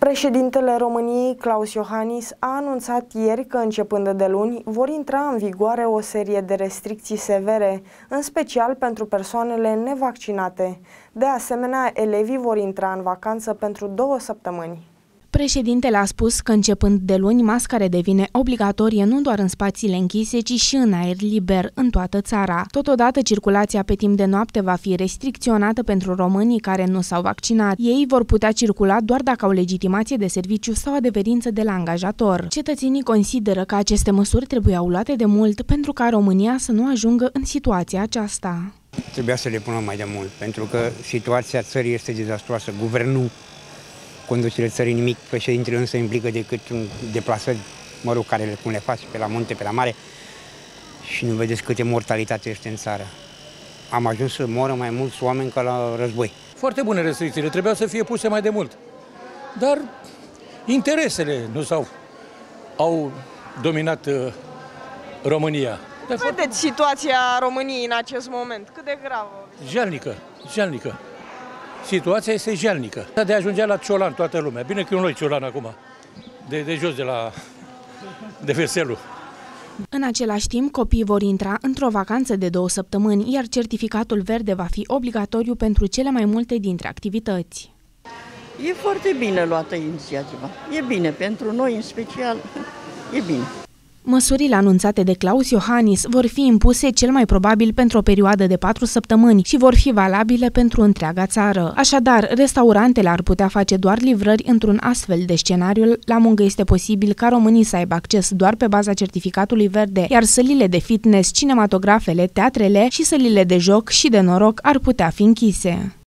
Președintele României, Klaus Iohannis, a anunțat ieri că începând de luni vor intra în vigoare o serie de restricții severe, în special pentru persoanele nevaccinate. De asemenea, elevii vor intra în vacanță pentru 2 săptămâni. Președintele a spus că începând de luni, masca redevine obligatorie nu doar în spațiile închise, ci și în aer liber, în toată țara. Totodată, circulația pe timp de noapte va fi restricționată pentru românii care nu s-au vaccinat. Ei vor putea circula doar dacă au legitimație de serviciu sau adeverință de la angajator. Cetățenii consideră că aceste măsuri trebuiau luate de mult pentru ca România să nu ajungă în situația aceasta. Trebuia să le pună mai de mult, pentru că situația țării este dezastruoasă. Guvernul conducerea țării nimic, președintele nu se implică decât în deplasări, care cum le faci pe la munte, pe la mare, și nu vedeți câte mortalitate este în țară. Am ajuns să moră mai mulți oameni ca la război. Foarte bune restricțiile, trebuiau să fie puse mai de mult. Dar interesele au dominat România. Vedeți situația României în acest moment? Cât de gravă? Jalnică. Situația este jalnică. De a ajungea la ciolan toată lumea. Bine că eu nu-i ciolan acum, de jos de veselul. În același timp, copiii vor intra într-o vacanță de 2 săptămâni, iar certificatul verde va fi obligatoriu pentru cele mai multe dintre activități. E foarte bine luată inițiativa. E bine, pentru noi în special, e bine. Măsurile anunțate de Klaus Iohannis vor fi impuse cel mai probabil pentru o perioadă de 4 săptămâni și vor fi valabile pentru întreaga țară. Așadar, restaurantele ar putea face doar livrări într-un astfel de scenariu. La muncă este posibil ca românii să aibă acces doar pe baza certificatului verde, iar sălile de fitness, cinematografele, teatrele și sălile de joc și de noroc ar putea fi închise.